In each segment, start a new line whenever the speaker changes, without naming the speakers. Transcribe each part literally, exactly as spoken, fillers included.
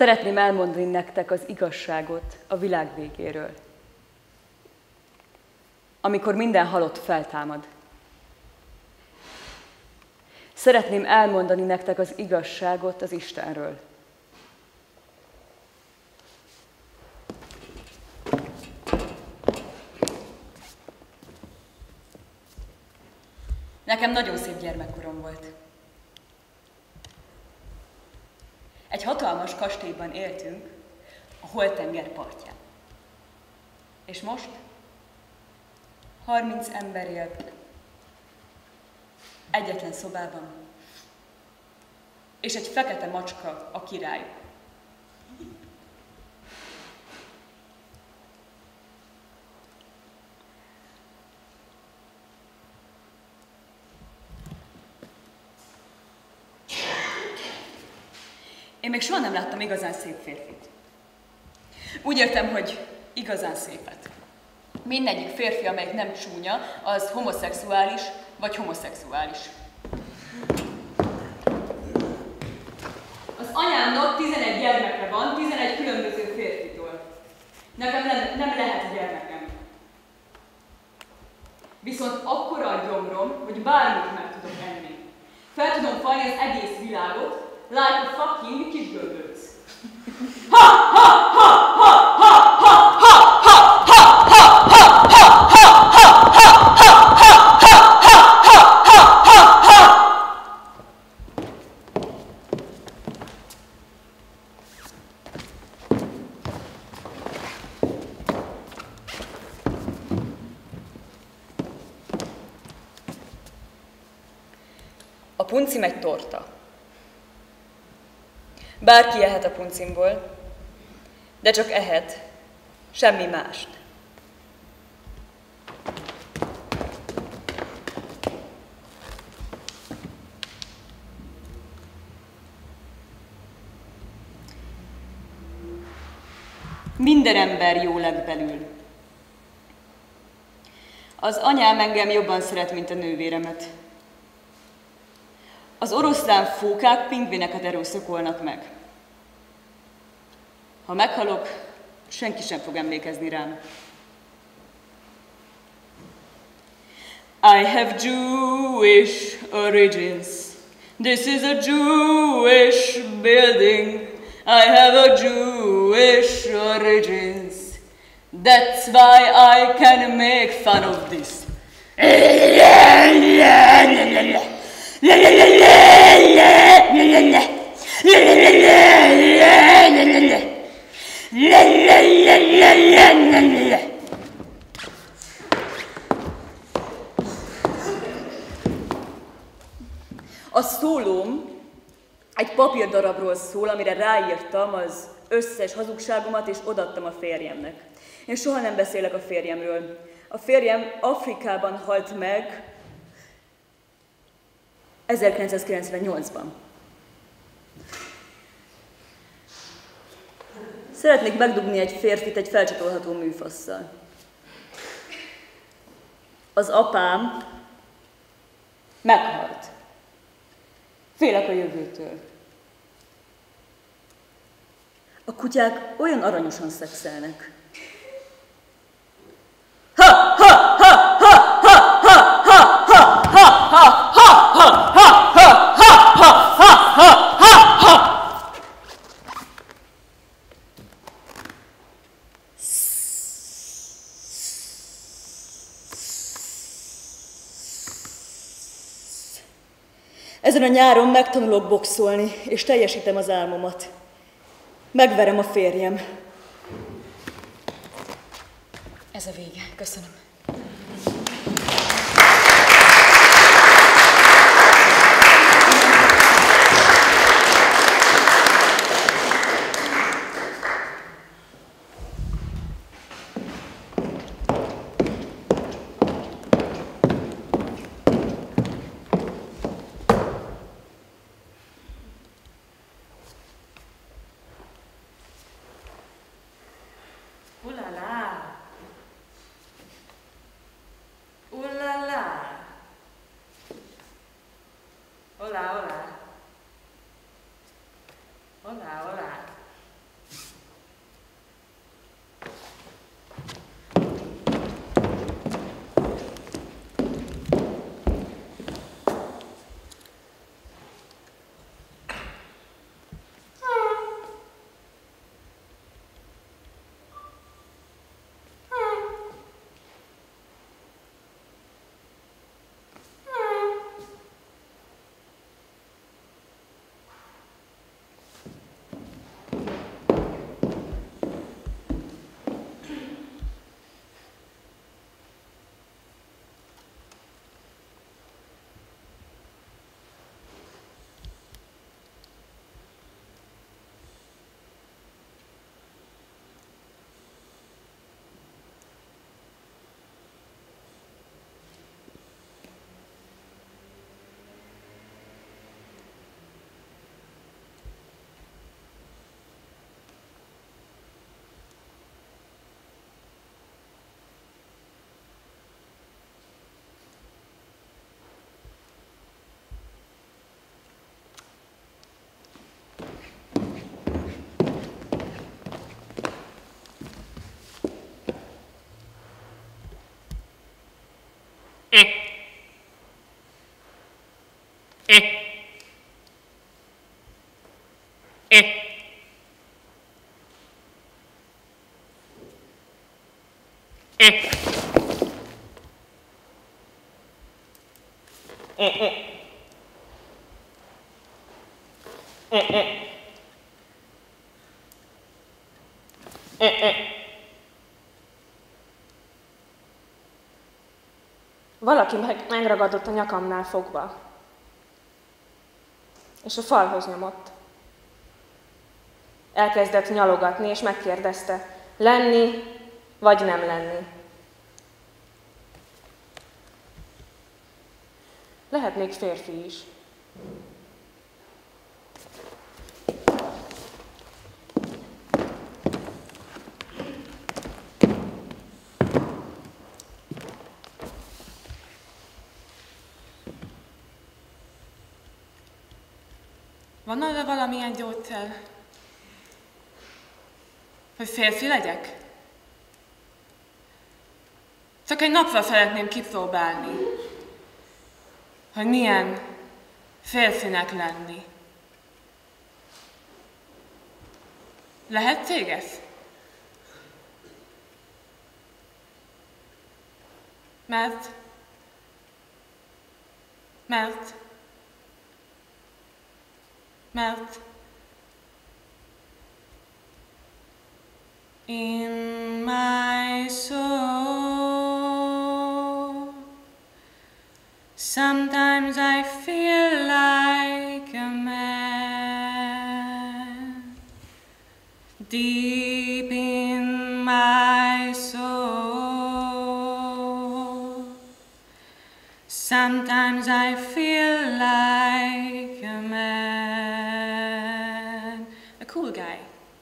Szeretném elmondani nektek az igazságot a világ végéről. Amikor minden halott feltámad. Szeretném elmondani nektek az igazságot az Istenről. Nekem nagyon szép gyermekkorom volt. Egy hatalmas kastélyban éltünk a Holtenger partján. És most harminc ember élt egyetlen szobában, és egy fekete macska a király. Én még soha nem láttam igazán szép férfit. Úgy értem, hogy igazán szépet. Mindegyik férfi, amelyik nem csúnya, az homoszexuális vagy homoszexuális. Az anyámnak tizenegy gyermeke van, tizenegy különböző férfitől. Nekem nem, nem lehet gyermekem. Viszont akkora a gyomrom, hogy bármit meg tudok enni. Fel tudom fajni az egész világot, like a fucking kisgörbölc. Ha, ha, ha, ha, ha, ha, ha, ha, ha, ha, ha, ha, a puncim egy torta. Bárki ehet a puncimból, de csak ehet, semmi mást. Minden ember jó legbelül. Az anyám engem jobban szeret, mint a nővéremet. Az oroszlán fókák pingvineket erőszakolnak meg. Ha meghalok, senki sem fog emlékezni rám. I have Jewish origins. This is a Jewish building. I have a Jewish origins. That's why I can make fun of this. A szólóm egy papírdarabról szól, amire ráírtam az összes hazugságomat, és odaadtam a férjemnek. Én soha nem beszélek a férjemről. A férjem Afrikában halt meg ezerkilencszázkilencvennyolcban. Szeretnék megdugni egy férfit egy felcsatolható műfasszal. Az apám meghalt. Félek a jövőtől. A kutyák olyan aranyosan szexelnek. Ha, ha, ha, ha, ha, ha, ha, ha, ha, ha, ha, ha, ha, ha, ha. Ezen a nyáron megtanulok boxolni, és teljesítem az álmomat. Megverem a férjem. Ez a vége. Köszönöm.
Hola, hola. Valaki meg, megragadott a nyakamnál fogva, és a falhoz nyomott. Elkezdett nyalogatni, és megkérdezte, lenni vagy nem lenni. Lehet még férfi is.
Van arra valamilyen gyógyszer, hogy férfi legyek? Csak egy napra szeretném kipróbálni, hogy milyen férfinek lenni. Lehetséges? Mert... Mert... Mert... In my soul, sometimes I feel like a man. Deep in my soul, sometimes I feel like a man. A cool guy.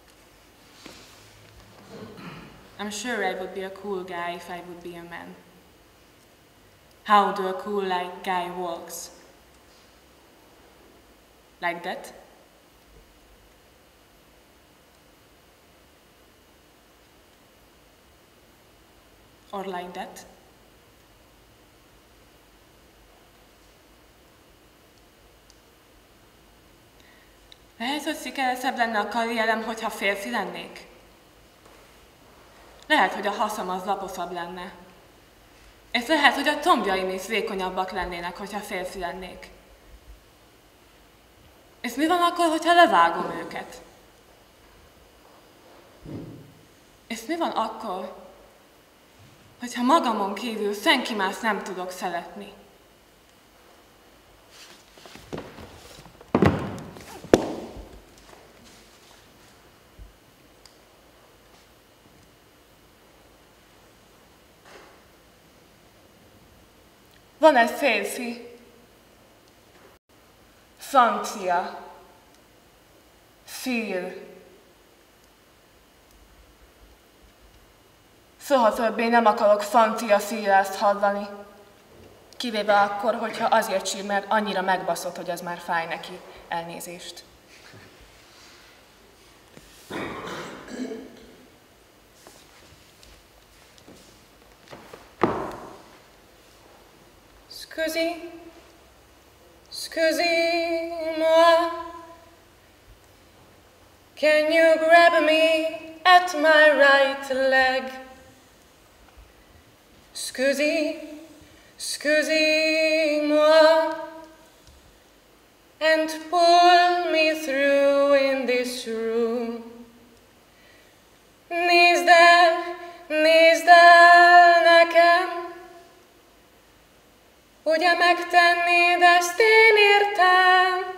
I'm sure I would be a cool guy if I would be a man. How do a cool like guy walks? Like that? Or like that? Lehet, hogy sikeresebb lenne a karrierem, hogyha férfi lennék? Lehet, hogy a haszam az laposabb lenne. És lehet, hogy a tombjaim is vékonyabbak lennének, hogyha férfi lennék. És mi van akkor, hogyha levágom őket? És mi van akkor, hogyha magamon kívül senki más nem tudok szeretni? Van egy férfi, francia, Phil. Soha többé nem akarok francia Phil-ezt hallani. Kivéve akkor, hogyha azért sír, mert annyira megbaszott, hogy az már fáj neki. Elnézést. Scusi, scusi-moi, can you grab me at my right leg? Scusi, scusi-moi, and pull me through in this room. Nézd el, nézd el nekem, ugye megtennéd ezt én értem?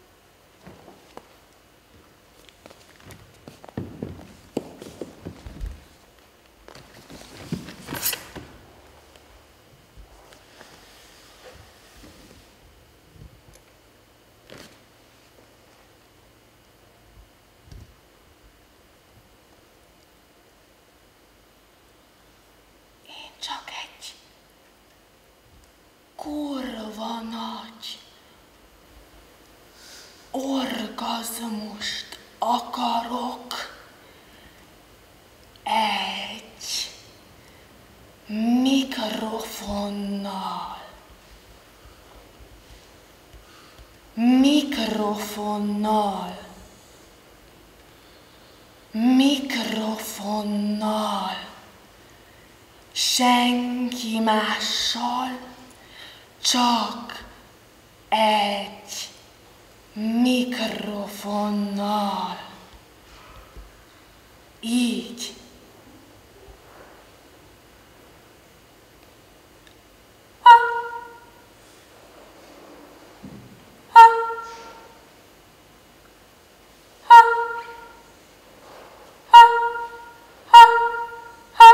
Én csak egy kurva nagy orgazmust akarok egy mikrofonnal. Mikrofonnal. Mikrofonnal. senki mással, csak egy mikrofonnal. Így. Ha. Ha. Ha. Ha. Ha. Ha.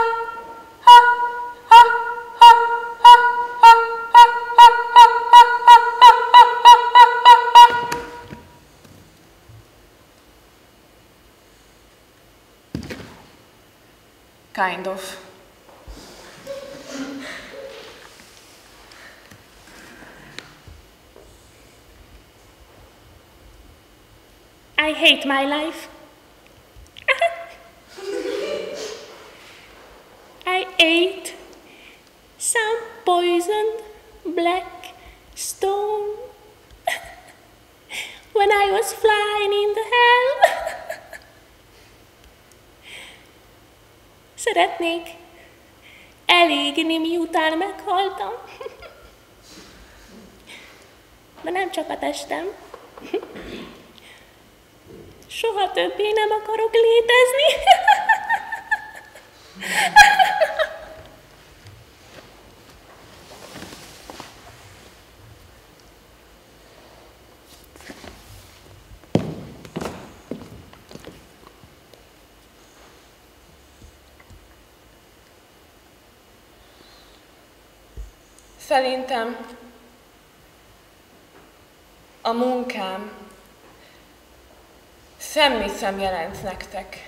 Kind of.
I hate my life. I ate some poisoned black stone when I was flying in the hell. Szeretnék elégni, miután meghaltam. De nem csak a testem. Soha többé nem akarok létezni.
Szerintem a munkám semmit sem jelent nektek.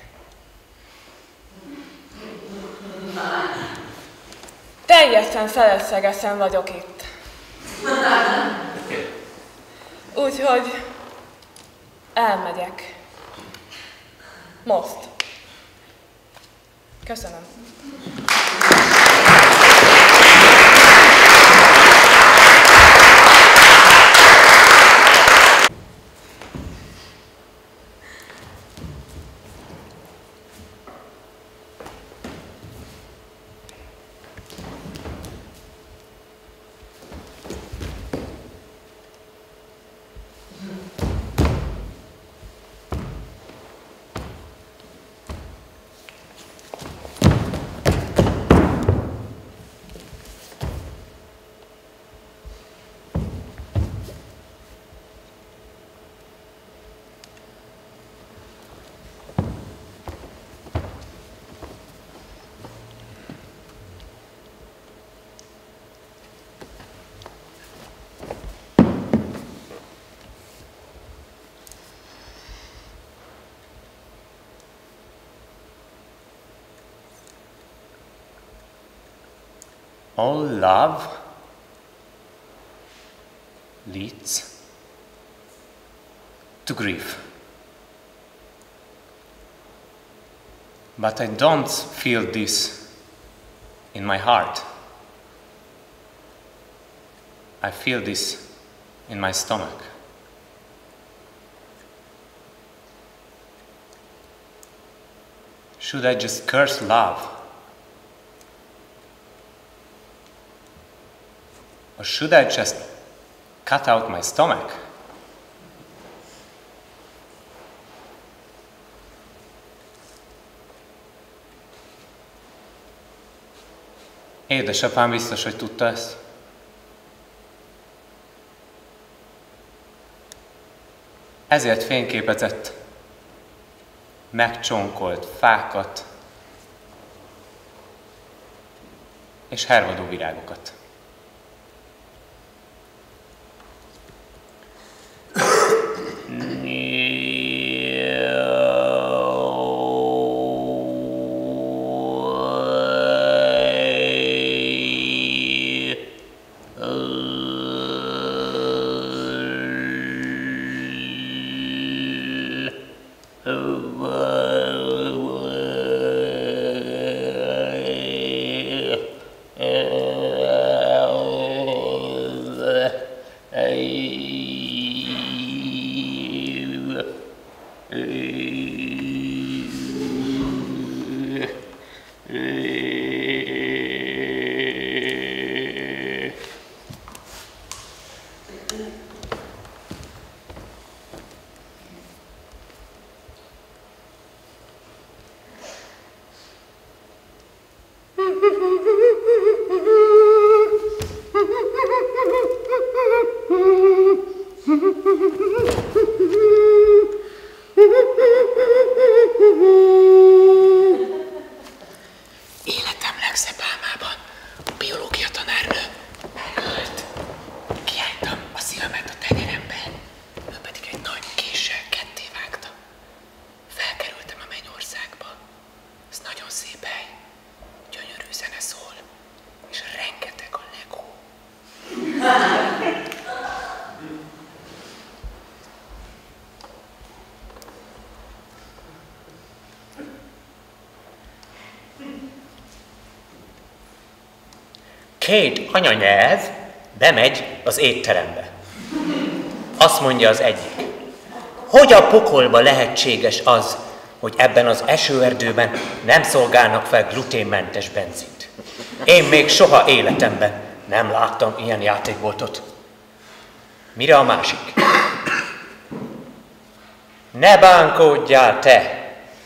Teljesen feleslegesen vagyok itt. Úgyhogy elmegyek. Most. Köszönöm.
All love leads to grief. But I don't feel this in my heart. I feel this in my stomach. Should I just curse love? Or should I just cut out my stomach? Édesapám biztos, hogy tudta ezt. Ezért fényképezett megcsonkolt fákat és hervadó virágokat.
szép hely, gyönyörű zene szól, és rengeteg a Lego. Két anyanyelv bemegy az étterembe. Azt mondja az egyik, hogy a pokolba lehetséges az, hogy ebben az esőerdőben nem szolgálnak fel gluténmentes benzint. Én még soha életemben nem láttam ilyen játékboltot. Mire a másik? Ne bánkódjál te!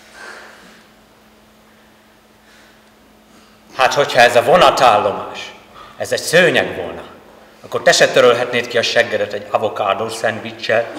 Hát, hogyha ez a vonatállomás, ez egy szőnyeg volna, akkor te se törölhetnéd ki a seggedet egy avokádós szendvicssel.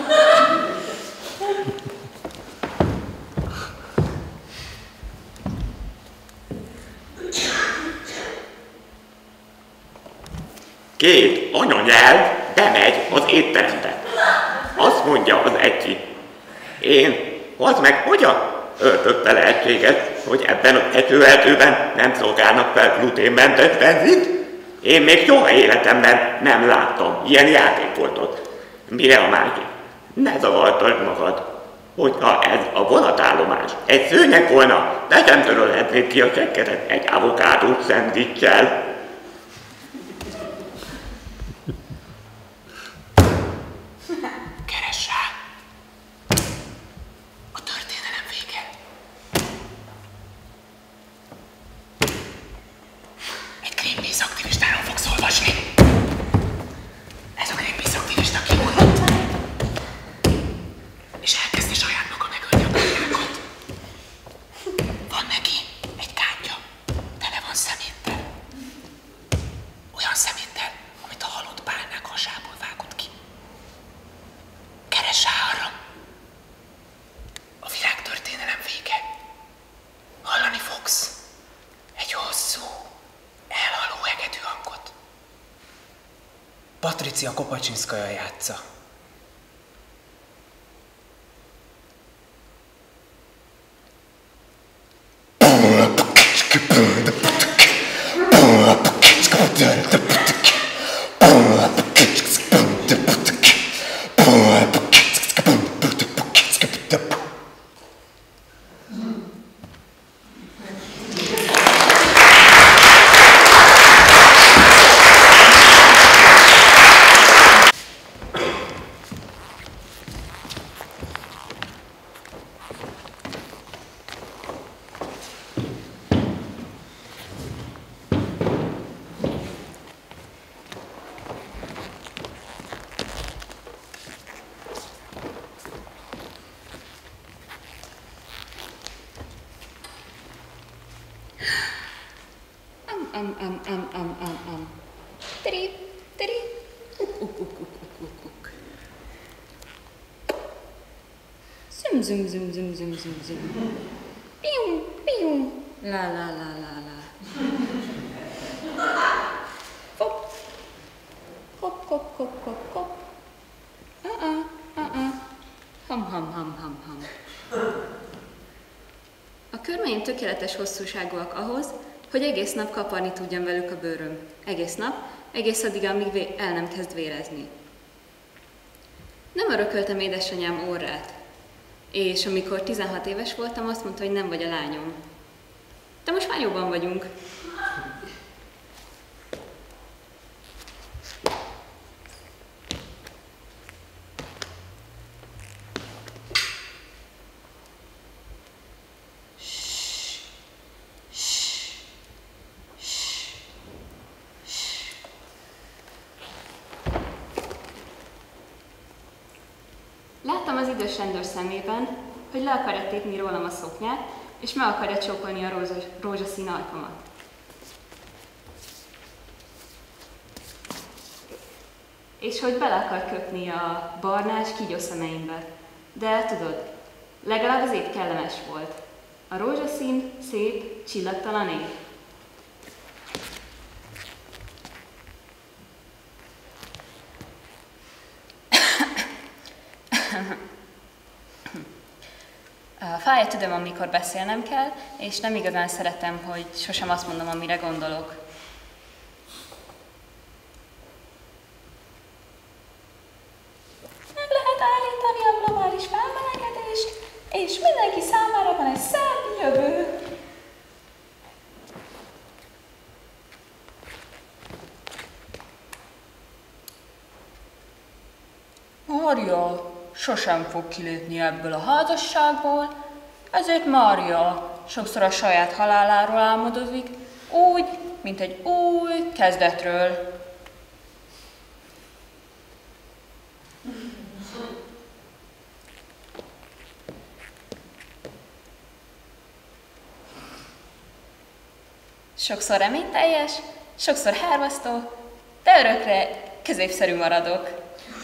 Két anyanyelv bemegy az étterembe. Azt mondja az egyik. Én, az meg hogyan öltötte lehetséges, hogy ebben az esőerdőben nem szolgálnak fel gluténmentes benzint? Én még soha életemben nem láttam ilyen játékboltot. Mire a másik? Ne zavartasd magad, hogyha ez a vonatállomás egy szőnyeg volna, te sem törölhetnéd ki a seggedet egy avokádós szendvicssel.
Keres rá! A történelem vége. Egy Greenpeace aktivistáról fogsz olvasni. Ez a Greenpeace aktivista kimondott. És elkezdi saját maga megölni a bányákat. Van neki egy kádja, tele van szeméttel. Olyan szeméttel, amit a halott bálnák hasából vágott ki. Keres rá arra. A világtörténelem vége. Hallani fogsz egy hosszú, elhaló hegedű hangot. Patricia Kopacsinszkaja játsza.
Am, am, am, am, am, am. Tiri, tiri. Uk, uk, uk, uk, uk, uk, uk. Zum, zum, zum, zum, zum, zum, zum. Pium, pium. La, la, la, la, la. Hop. Hop, hop, hop, hop, hop. Uh-uh, uh-uh. Ham, ham, ham, ham, ham. A körmeim tökéletes hosszúságúak ahhoz, hogy egész nap kaparni tudjam velük a bőröm. Egész nap, egész addig, amíg el nem kezd vérezni. Nem örököltem édesanyám orrát, és amikor tizenhat éves voltam, azt mondta, hogy nem vagy a lányom. De most már jobban vagyunk. Láttam az idős rendőr szemében, hogy le akarja tépni rólam a szoknyát, és meg akarja csókolni a rózsas, rózsaszín ajkamat. És hogy bele akar köpni a barnás kígyó szemeimbe. De tudod, legalább az épp kellemes volt. A rózsaszín, szép, csillagtalan ég.
Fáj a tüdőm, amikor beszélnem kell, és nem igazán szeretem, hogy sosem azt mondom, amire gondolok.
Meg lehet állítani a globális felmelegedést, és mindenki számára van egy szebb jövő.
Mária sosem fog kilépni ebből a házasságból, ezért Mária sokszor a saját haláláról álmodozik, úgy, mint egy új kezdetről.
Sokszor reményteljes, sokszor hárvasztó, de örökre középszerű maradok.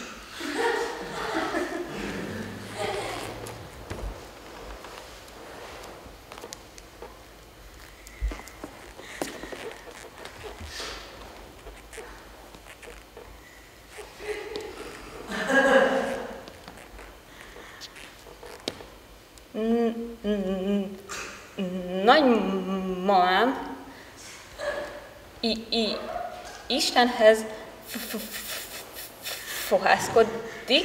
Nagymamám I- I- Istenhez fohászkodik,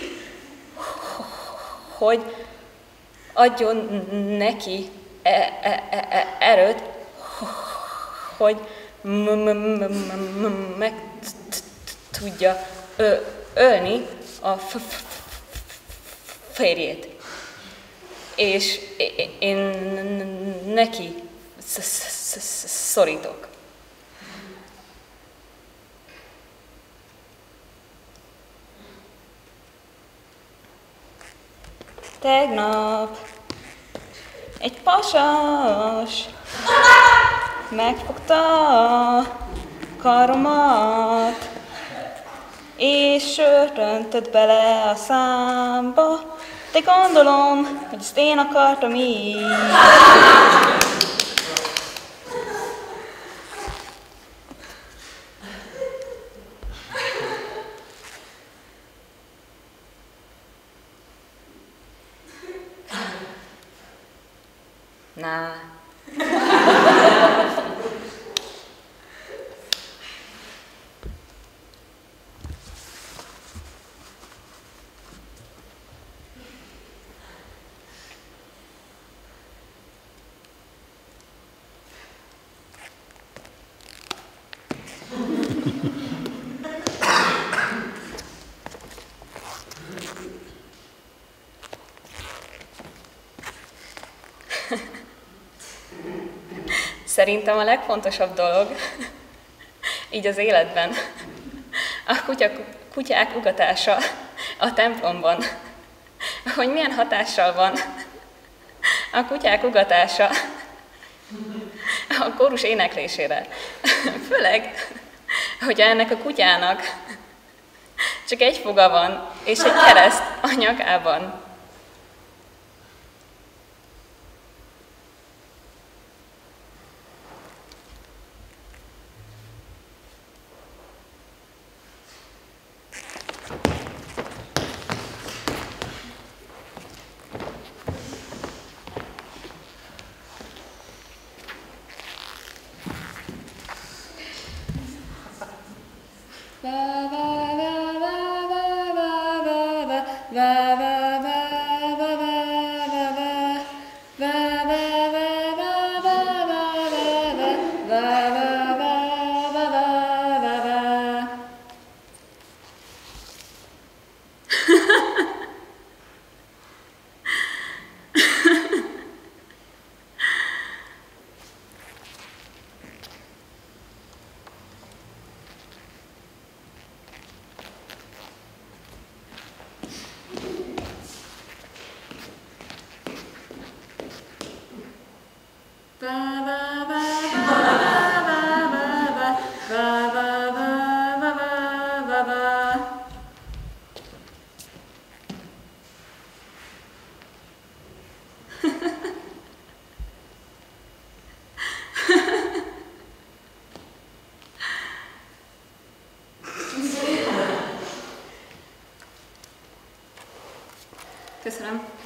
hogy adjon neki e- e- e- erőt, hogy meg tudja ölni a férjét. És én neki szorítok. Tegnap egy pasas megfogta a karomat, és sört öntött bele a számba, de gondolom, hogy ezt én akartam így. Na. Szerintem a legfontosabb dolog, így az életben, a kutya, kutyák ugatása a templomban. Hogy milyen hatással van a kutyák ugatása a kórus éneklésére. Főleg, hogyha ennek a kutyának csak egy foga van, és egy kereszt a nyakában. Köszönöm.